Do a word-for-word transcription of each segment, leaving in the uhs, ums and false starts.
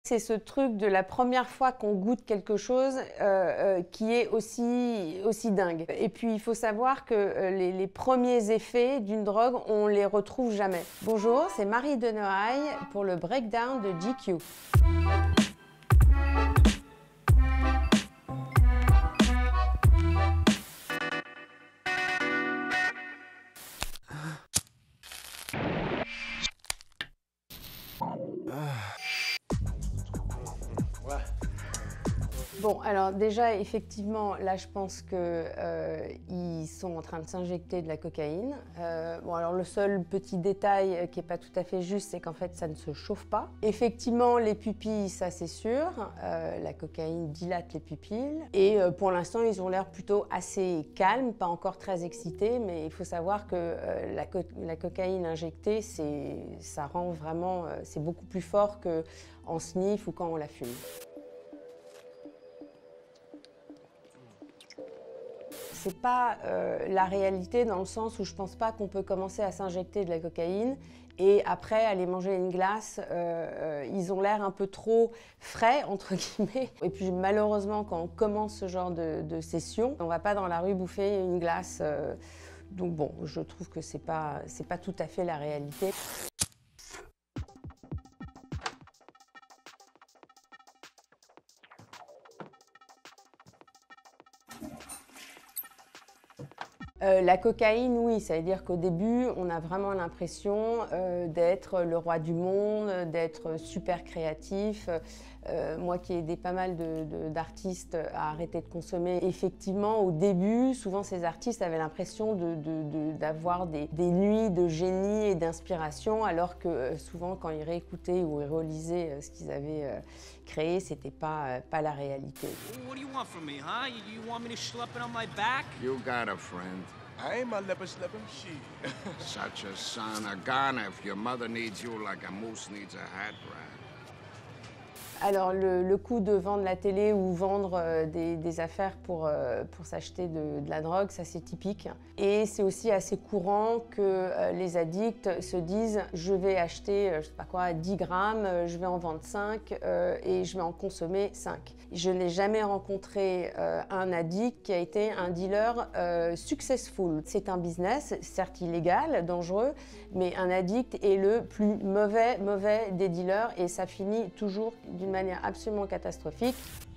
C'est ce truc de la première fois qu'on goûte quelque chose euh, euh, qui est aussi, aussi dingue. Et puis il faut savoir que euh, les, les premiers effets d'une drogue, on les retrouve jamais. Bonjour, c'est Marie Denohaille pour le breakdown de G Q. Bon, alors déjà, effectivement, là, je pense qu'ils euh, sont en train de s'injecter de la cocaïne. Euh, bon, alors le seul petit détail qui n'est pas tout à fait juste, c'est qu'en fait, ça ne se chauffe pas. Effectivement, les pupilles, ça c'est sûr. Euh, la cocaïne dilate les pupilles. Et euh, pour l'instant, ils ont l'air plutôt assez calmes, pas encore très excités, mais il faut savoir que euh, la, co la cocaïne injectée, ça rend vraiment, euh, c'est beaucoup plus fort qu'en sniff ou quand on la fume. C'est pas euh, la réalité dans le sens où je pense pas qu'on peut commencer à s'injecter de la cocaïne et après aller manger une glace. Euh, euh, ils ont l'air un peu trop frais, entre guillemets. Et puis malheureusement, quand on commence ce genre de, de session, on va pas dans la rue bouffer une glace. Euh, donc bon, je trouve que c'est pas, c'est pas tout à fait la réalité. Euh, la cocaïne, oui, ça veut dire qu'au début, on a vraiment l'impression euh, d'être le roi du monde, d'être super créatif. Euh, moi qui ai aidé pas mal d'artistes à arrêter de consommer, effectivement, au début, souvent ces artistes avaient l'impression d'avoir de, de, de, des, des nuits de génie et d'inspiration, alors que euh, souvent, quand ils réécoutaient ou ils relisaient euh, ce qu'ils avaient euh, créé, c'était pas, euh, pas la réalité. What do you want from me, huh? You, you want me to schlep it on my back? You got a friend. I ain't my lipper slipping. Shit. Such a son of Ghana if your mother needs you like a moose needs a hat rack. Alors le, le coup de vendre la télé ou vendre euh, des, des affaires pour, euh, pour s'acheter de, de la drogue, ça c'est typique. Et c'est aussi assez courant que euh, les addicts se disent « je vais acheter, euh, je sais pas quoi, dix grammes, euh, je vais en vendre cinq euh, et je vais en consommer cinq ». Je n'ai jamais rencontré euh, un addict qui a été un dealer euh, successful. C'est un business, certes illégal, dangereux, mais un addict est le plus mauvais, mauvais des dealers et ça finit toujours d'une manière absolument catastrophique.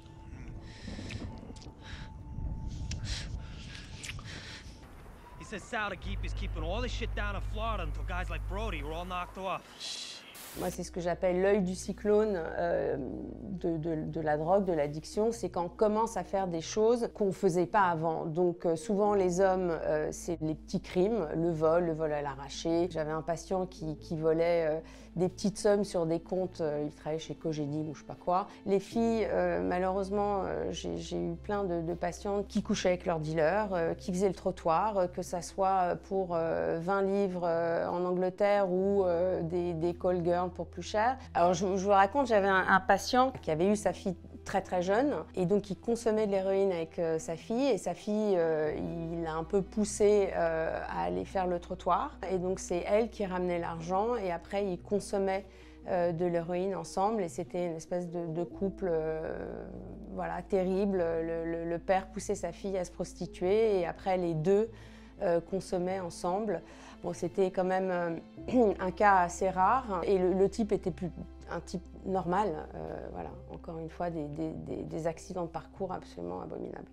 He says Sal to keep is keeping all this shit down in Florida until guys like Brody were all knocked off. Moi, c'est ce que j'appelle l'œil du cyclone euh, de, de, de la drogue, de l'addiction. C'est quand on commence à faire des choses qu'on ne faisait pas avant. Donc euh, souvent, les hommes, euh, c'est les petits crimes, le vol, le vol à l'arraché. J'avais un patient qui, qui volait euh, des petites sommes sur des comptes. Euh, il travaillait chez Cogedim ou je sais pas quoi. Les filles, euh, malheureusement, euh, j'ai eu plein de, de patientes qui couchaient avec leur dealer, euh, qui faisaient le trottoir, euh, que ça soit pour euh, vingt livres euh, en Angleterre ou euh, des, des call girls pour plus cher. Alors je, je vous raconte, j'avais un, un patient qui avait eu sa fille très très jeune et donc il consommait de l'héroïne avec euh, sa fille et sa fille, euh, il l'a un peu poussé euh, à aller faire le trottoir et donc c'est elle qui ramenait l'argent et après ils consommaient euh, de l'héroïne ensemble et c'était une espèce de, de couple euh, voilà, terrible. Le, le, le père poussait sa fille à se prostituer et après les deux Euh, consommaient ensemble. Bon, c'était quand même euh, un cas assez rare et le, le type était plus un type normal. Euh, voilà, encore une fois, des, des, des, des accidents de parcours absolument abominables.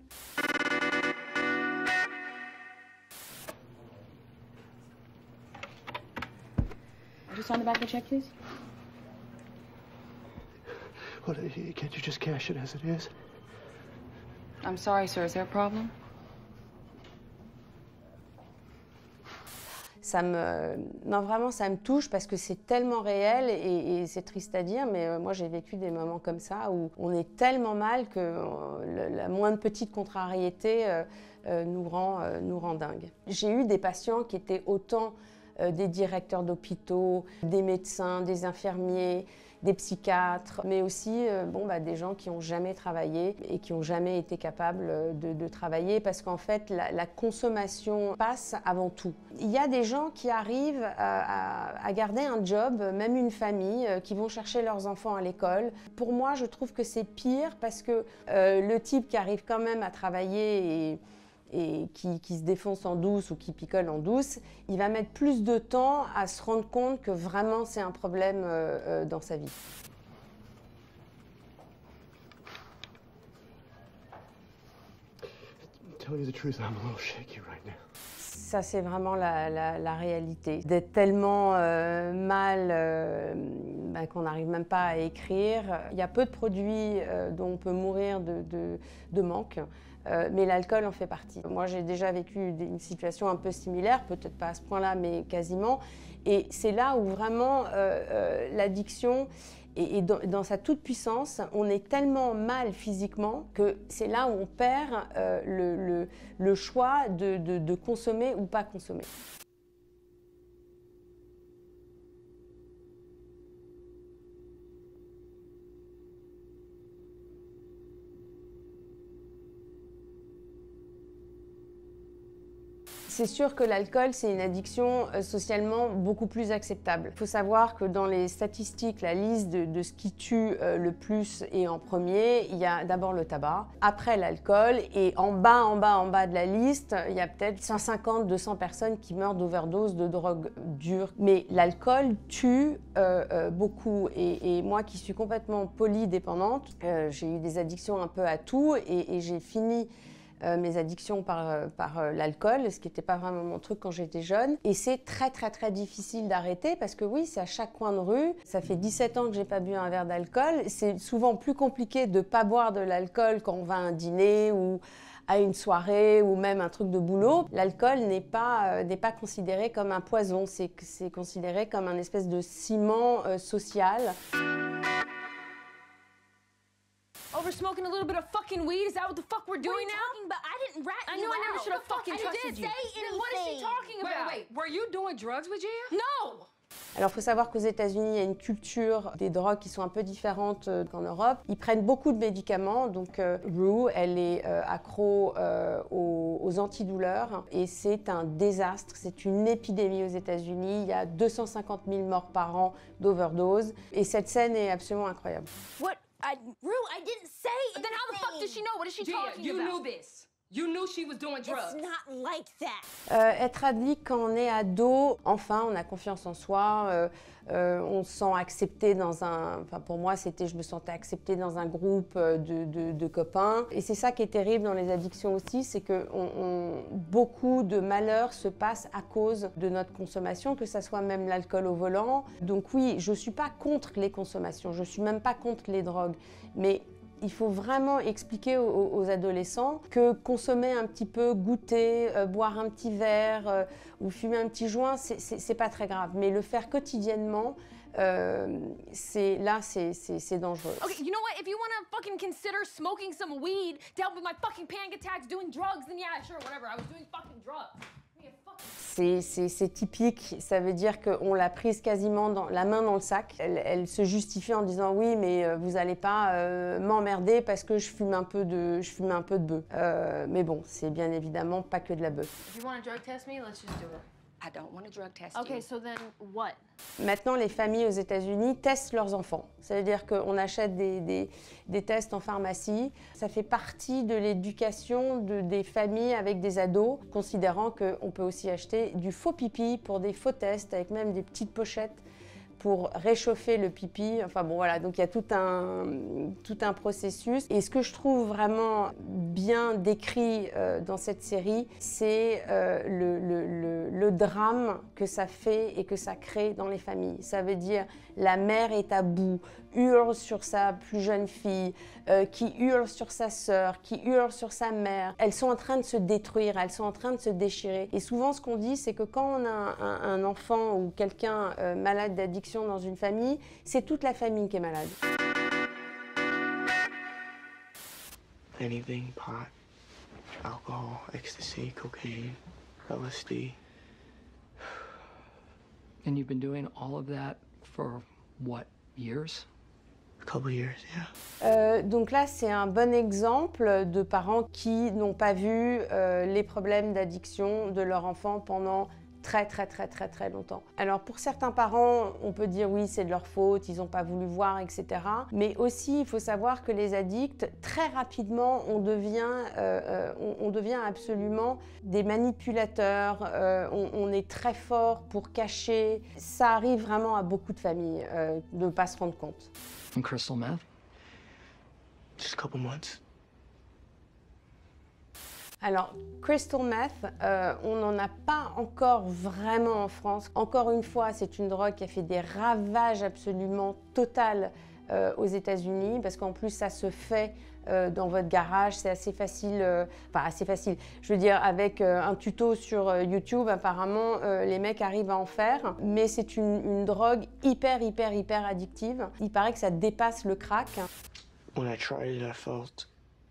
Just sign the back of the check, please. Well, can't you just cash it as it is? I'm sorry, sir. Is there a problem? Ça me, non, vraiment, ça me touche parce que c'est tellement réel et, et c'est triste à dire, mais moi j'ai vécu des moments comme ça où on est tellement mal que euh, la moindre petite contrariété euh, euh, nous rend, euh, nous rend dingue. J'ai eu des patients qui étaient autant euh, des directeurs d'hôpitaux, des médecins, des infirmiers, des psychiatres, mais aussi euh, bon, bah, des gens qui n'ont jamais travaillé et qui n'ont jamais été capables de, de travailler parce qu'en fait, la, la consommation passe avant tout. Il y a des gens qui arrivent à, à, à garder un job, même une famille, euh, qui vont chercher leurs enfants à l'école. Pour moi, je trouve que c'est pire parce que euh, le type qui arrive quand même à travailler et et qui, qui se défonce en douce ou qui picole en douce, il va mettre plus de temps à se rendre compte que vraiment c'est un problème euh, euh, dans sa vie. Tell you the truth, I'm a little shaky right now. Ça, c'est vraiment la, la, la réalité. D'être tellement euh, mal euh, ben, qu'on n'arrive même pas à écrire. Il y a peu de produits euh, dont on peut mourir de, de, de manque. Euh, mais l'alcool en fait partie. Moi, j'ai déjà vécu une situation un peu similaire, peut-être pas à ce point-là, mais quasiment. Et c'est là où vraiment euh, euh, l'addiction est, est dans, dans sa toute-puissance. On est tellement mal physiquement que c'est là où on perd euh, le, le, le choix de, de, de consommer ou pas consommer. C'est sûr que l'alcool, c'est une addiction euh, socialement beaucoup plus acceptable. Il faut savoir que dans les statistiques, la liste de, de ce qui tue euh, le plus et en premier, il y a d'abord le tabac, après l'alcool, et en bas, en bas, en bas de la liste, il y a peut-être cent cinquante à deux cents personnes qui meurent d'overdose de drogue dure. Mais l'alcool tue euh, euh, beaucoup, et, et moi qui suis complètement polydépendante, euh, j'ai eu des addictions un peu à tout, et, et j'ai fini Euh, mes addictions par, par euh, l'alcool, ce qui n'était pas vraiment mon truc quand j'étais jeune. Et c'est très très très difficile d'arrêter parce que oui, c'est à chaque coin de rue. Ça fait dix-sept ans que j'ai pas bu un verre d'alcool. C'est souvent plus compliqué de ne pas boire de l'alcool quand on va à un dîner ou à une soirée ou même un truc de boulot. L'alcool n'est pas, euh, n'est pas considéré comme un poison, c'est, c'est considéré comme un espèce de ciment euh, social. Over smoking a little bit of fucking weed? Is that what the fuck we're doing now? Talking, but I didn't rat I you knew I never out. should have fucking I trusted didn't you. say anything. Then what is she talking about? Wait, wait, were you doing drugs with Gia? No! Alors, il faut savoir qu'aux États-Unis, il y a une culture des drogues qui sont un peu différentes euh, qu'en Europe. Ils prennent beaucoup de médicaments. Donc, euh, Rue, elle est euh, accro euh, aux, aux antidouleurs et c'est un désastre. C'est une épidémie aux États-Unis. Il y a deux cent cinquante mille morts par an d'overdose. Et cette scène est absolument incroyable. What? I, Rue, I didn't say anything. Then how the fuck does she know? What is she Gia, talking you about? knew this. You knew she was doing drugs. It's not like that. Euh, être addict quand on est ado, enfin, on a confiance en soi, euh, euh, on se sent accepté dans un... Enfin, pour moi, c'était, je me sentais acceptée dans un groupe de, de, de copains. Et c'est ça qui est terrible dans les addictions aussi, c'est que on, on, beaucoup de malheurs se passent à cause de notre consommation, que ça soit même l'alcool au volant. Donc oui, je ne suis pas contre les consommations, je ne suis même pas contre les drogues, mais il faut vraiment expliquer aux, aux adolescents que consommer un petit peu, goûter, euh, boire un petit verre euh, ou fumer un petit joint, c'est, c'est, c'est pas très grave. Mais le faire quotidiennement, euh, c'est, là, c'est, c'est, c'est dangereux. Okay, you know what? If you want to fucking consider smoking some weed to help with my fucking panic attacks, doing drugs, then yeah, sure, whatever. I was doing fucking drugs. C'est, c'est, c'est typique, ça veut dire qu'on l'a prise quasiment dans, la main dans le sac. Elle, elle se justifie en disant oui, mais euh, vous n'allez pas euh, m'emmerder parce que je fume un peu de, je fume un peu de bœuf. Euh, mais bon, c'est bien évidemment pas que de la bœuf. If you want to drug test me, let's just do it. I don't want to drug test Okay, you. so then what? Maintenant, les familles aux États-Unis testent leurs enfants. C'est-à-dire qu'on achète des, des, des tests en pharmacie. Ça fait partie de l'éducation de, des familles avec des ados, considérant qu'on peut aussi acheter du faux pipi pour des faux tests, avec même des petites pochettes pour réchauffer le pipi. Enfin bon, voilà, donc il y a tout un, tout un processus. Et ce que je trouve vraiment bien décrit euh, dans cette série, c'est euh, le, le, le, le drame que ça fait et que ça crée dans les familles. Ça veut dire la mère est à bout, hurle sur sa plus jeune fille, euh, qui hurle sur sa sœur, qui hurle sur sa mère. Elles sont en train de se détruire, elles sont en train de se déchirer. Et souvent, ce qu'on dit, c'est que quand on a un, un enfant ou quelqu'un euh, malade d'addiction dans une famille, c'est toute la famille qui est malade. Anything, pot, alcohol, ecstasy, cocaine, L S D. And you've been doing all of that for what, years? A couple years, yeah. Euh, donc là, c'est un bon exemple de parents qui n'ont pas vu euh, les problèmes d'addiction de leur enfant pendant très très très très très longtemps. Alors pour certains parents, on peut dire oui, c'est de leur faute, ils n'ont pas voulu voir, et cetera. Mais aussi, il faut savoir que les addicts, très rapidement, on devient, euh, on, on devient absolument des manipulateurs, euh, on, on est très fort pour cacher. Ça arrive vraiment à beaucoup de familles euh, de ne pas se rendre compte. And crystal meth? Just a couple months. Alors, crystal meth, euh, on n'en a pas encore vraiment en France. Encore une fois, c'est une drogue qui a fait des ravages absolument totaux euh, aux États-Unis, parce qu'en plus, ça se fait euh, dans votre garage. C'est assez facile, euh, enfin assez facile. Je veux dire, avec euh, un tuto sur euh, YouTube, apparemment, euh, les mecs arrivent à en faire. Mais c'est une, une drogue hyper, hyper, hyper addictive. Il paraît que ça dépasse le crack. When I tried it, I felt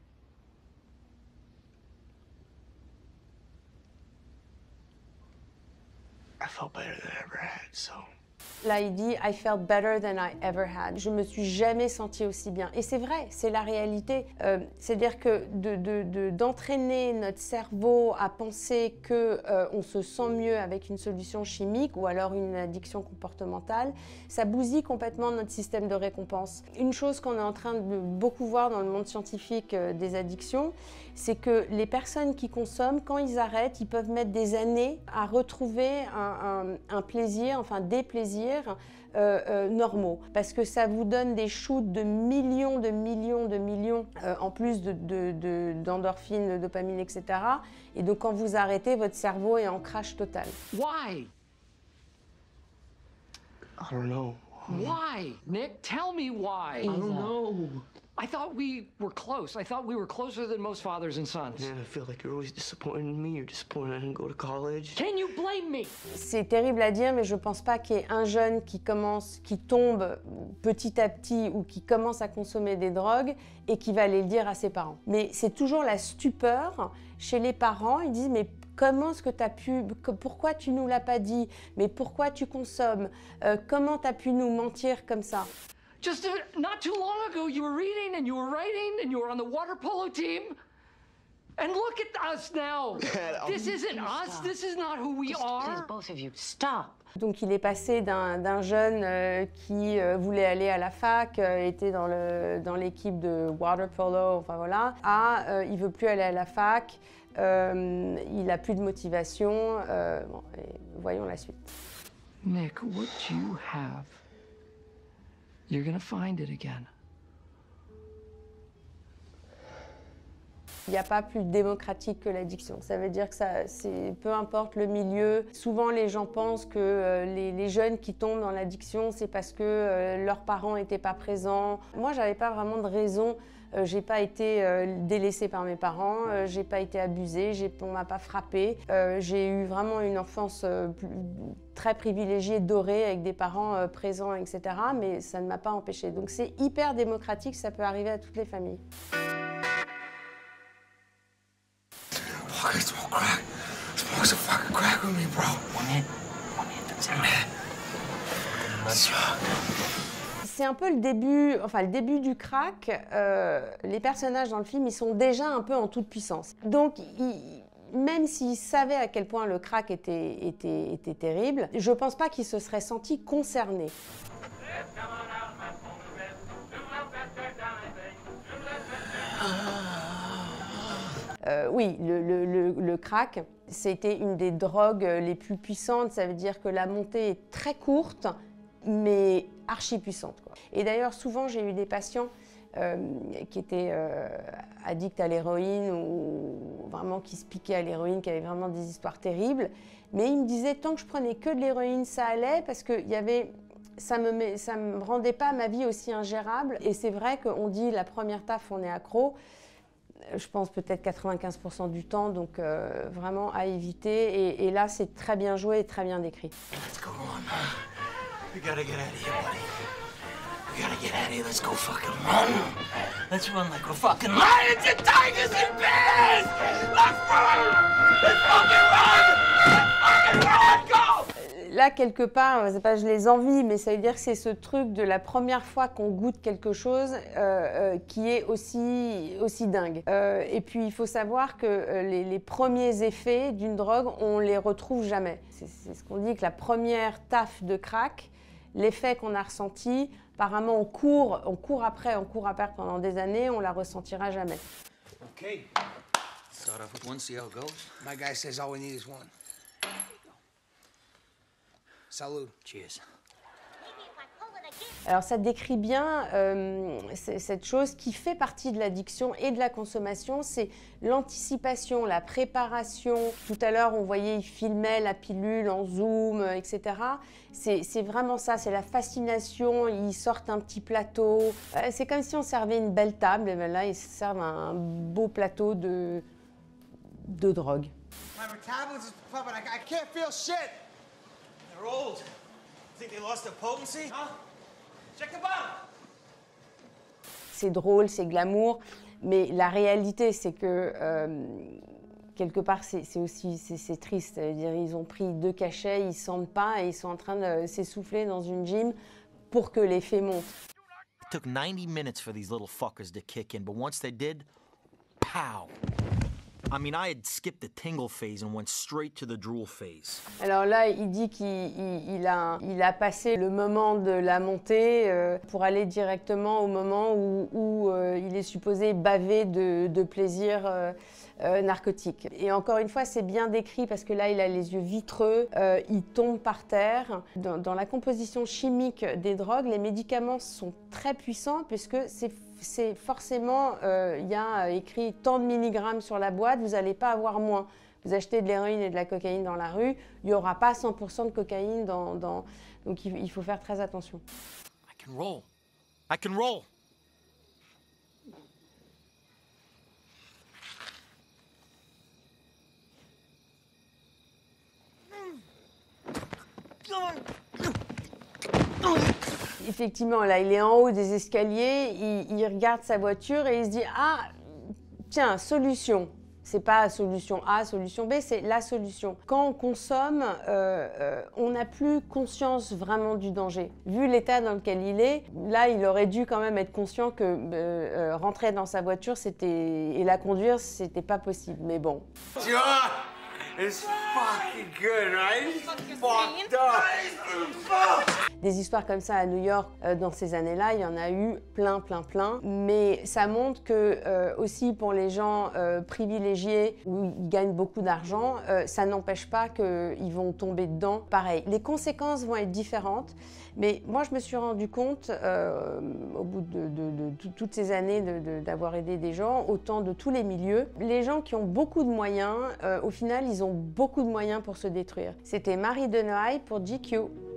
I felt better than I ever had, so. Là, il dit « I felt better than I ever had ». Je me suis jamais sentie aussi bien. Et c'est vrai, c'est la réalité. Euh, C'est-à-dire que de, de, de, d'entraîner notre cerveau à penser qu'on euh, se sent mieux avec une solution chimique ou alors une addiction comportementale, ça bousille complètement notre système de récompense. Une chose qu'on est en train de beaucoup voir dans le monde scientifique euh, des addictions, c'est que les personnes qui consomment, quand ils arrêtent, ils peuvent mettre des années à retrouver un, un, un plaisir, enfin des plaisirs Euh, euh, normaux, parce que ça vous donne des shoots de millions, de millions, de millions, euh, en plus de, de, de, d'endorphines, de dopamine, et cetera. Et donc quand vous arrêtez, votre cerveau est en crash total. Why? I don't know. Why? Nick, tell me why. I don't know. I thought we were close. I thought we were closer than most fathers and sons. Man, I feel like you're always disappointed in me. You're disappointed I didn't go to college. Can you blame me? C'est terrible à dire, mais je pense pas qu'il y ait un jeune qui commence, qui tombe petit à petit ou qui commence à consommer des drogues et qui va aller le dire à ses parents. Mais c'est toujours la stupeur chez les parents. Ils disent mais comment est-ce que tu as pu, pourquoi tu nous l'as pas dit, mais pourquoi tu consommes, euh, comment tu as pu nous mentir comme ça? Just a, not too long ago, you were reading and you were writing and you were on the water polo team. And look at us now. This isn't us. This is not who we are. Please, both of you, stop. Donc il est passé d'un, d'un jeune euh, qui euh, voulait aller à la fac, euh, était dans, le, dans l'équipe de water polo, enfin voilà, à euh, il veut plus aller à la fac, euh, il a plus de motivation. Euh, bon, et voyons la suite. Nick, what you have, you're gonna find it again. Il n'y a pas plus démocratique que l'addiction. Ça veut dire que ça, c'est, peu importe le milieu, souvent les gens pensent que euh, les, les jeunes qui tombent dans l'addiction, c'est parce que euh, leurs parents n'étaient pas présents. Moi, j'avais pas vraiment de raison. Euh, j'ai pas été euh, délaissée par mes parents, euh, j'ai pas été abusée, j'ai, on m'a pas frappée. Euh, j'ai eu vraiment une enfance euh, plus, très privilégiée, dorée, avec des parents euh, présents, et cetera. Mais ça ne m'a pas empêchée. Donc c'est hyper démocratique, ça peut arriver à toutes les familles. Fucking smoke crack. Smoke some fucking crack with me, bro. One hit. One hit, that's it. C'est un peu le début, enfin le début du crack. Euh, les personnages dans le film, ils sont déjà un peu en toute puissance. Donc, ils, même s'ils savaient à quel point le crack était, était, était terrible, je pense pas qu'ils se seraient sentis concernés. Euh, oui, le, le, le, le crack, c'était une des drogues les plus puissantes. Ça veut dire que la montée est très courte, mais archi puissante, quoi. Et d'ailleurs, souvent, j'ai eu des patients euh, qui étaient euh, addicts à l'héroïne ou vraiment qui se piquaient à l'héroïne, qui avaient vraiment des histoires terribles. Mais ils me disaient, tant que je prenais que de l'héroïne, ça allait, parce que y avait... ça ne me, ça me rendait pas ma vie aussi ingérable. Et c'est vrai qu'on dit, la première taf, on est accro. Je pense peut-être quatre-vingt-quinze pour cent du temps, donc euh, vraiment à éviter. Et, et là, c'est très bien joué et très bien décrit. Let's go on, man. We gotta get out of here, buddy. We gotta get out of here. Let's go fucking run. Let's run like we're fucking lions and tigers and bears. Let's run. Let's fucking run. Let's fucking run. Go. là, quelque part, c'est pas je les envie, mais ça veut dire que c'est ce truc de la première fois qu'on goûte quelque chose euh, euh, qui est aussi, aussi dingue. Euh, et puis, il faut savoir que euh, les, les premiers effets d'une drogue, on les retrouve jamais. C'est, c'est ce qu'on dit, que la première taffe de crack, l'effet qu'on a ressenti, apparemment, on court, on court après, on court après pendant des années, on la ressentira jamais. Okay. Start off with one, see how it goes. My guy says all we need is one. There you go. Salud. Cheers. Alors ça décrit bien euh, cette chose qui fait partie de l'addiction et de la consommation, c'est l'anticipation, la préparation. Tout à l'heure, on voyait, il filmait la pilule en zoom, et cetera. C'est, c'est vraiment ça, c'est la fascination, ils sortent un petit plateau. Euh, c'est comme si on servait une belle table, et bien là, ils servent un beau plateau de, de drogue. My metabolism's pumping. I, I can't feel shit. They're old. Think they lost their potency? Huh? Check the bottom. C'est drôle, c'est glamour, mais la réalité, c'est que euh, quelque part, c'est, c'est aussi c'est, c'est triste. C'est-à-dire, ils ont pris deux cachets, ils sentent pas et ils sont en train de s'essouffler dans une gym pour que l'effet monte. It took ninety minutes for these little fuckers to kick in, but once they did, pow. I mean, I had skipped the tingle phase and went straight to the drool phase. Alors là, il dit qu'il il, il a, il a passé le moment de la montée euh, pour aller directement au moment où, où euh, il est supposé baver de, de plaisir euh, euh, narcotique. Et encore une fois, c'est bien décrit parce que là, il a les yeux vitreux, euh, il tombe par terre. Dans, dans la composition chimique des drogues, les médicaments sont très puissants puisque c'est c'est forcément, il euh, y a écrit tant de milligrammes sur la boîte, vous n'allez pas avoir moins. Vous achetez de l'héroïne et de la cocaïne dans la rue, il n'y aura pas cent pour cent de cocaïne dans... dans... Donc il, il faut faire très attention. I can roll. I can roll. Effectivement, là, il est en haut des escaliers, il, il regarde sa voiture et il se dit « Ah, tiens, solution ». C'est pas solution A, solution B, c'est la solution. Quand on consomme, euh, euh, on n'a plus conscience vraiment du danger. Vu l'état dans lequel il est, là, il aurait dû quand même être conscient que euh, euh, rentrer dans sa voiture c'était et la conduire, c'était pas possible. Mais bon. It's fucking good, right? It's fucked up. Des histoires comme ça à New York, euh, dans ces années-là, il y en a eu plein, plein, plein. Mais ça montre que, euh, aussi pour les gens euh, privilégiés, où ils gagnent beaucoup d'argent, euh, ça n'empêche pas qu'ils vont tomber dedans. Pareil, les conséquences vont être différentes. Mais moi, je me suis rendu compte, euh, au bout de, de, de, de toutes ces années de, de, d'avoir aidé des gens, autant de tous les milieux, les gens qui ont beaucoup de moyens, euh, au final, ils ont beaucoup de moyens pour se détruire. C'était Marie Deneuille pour G Q.